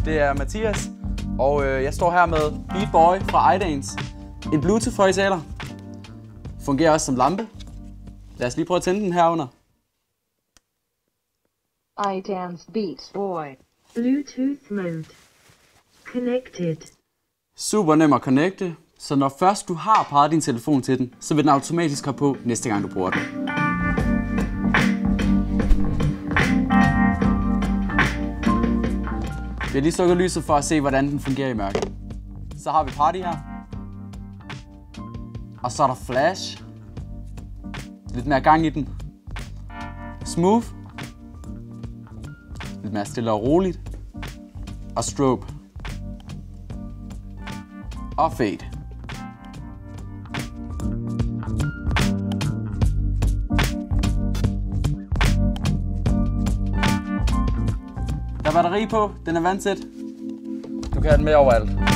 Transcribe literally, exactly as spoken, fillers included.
Det er Mathias, og øh, jeg står her med Beat Boy fra iDance. En Bluetooth-højttaler. Fungerer også som lampe. Lad os lige prøve at tænde den herunder. iDance Beat Boy. Bluetooth mode. Connected. Super nem at connecte, så når først du har parret din telefon til den, så vil den automatisk komme på næste gang du bruger den. Vi har lige slukket lyset for at se, hvordan den fungerer i mørket. Så har vi party her. Og så er der flash. Lidt mere gang i den. Smooth. Lidt mere stille og roligt. Og strobe. Og fade. Der er batteri på, den er vandtæt. Du kan have den med overalt.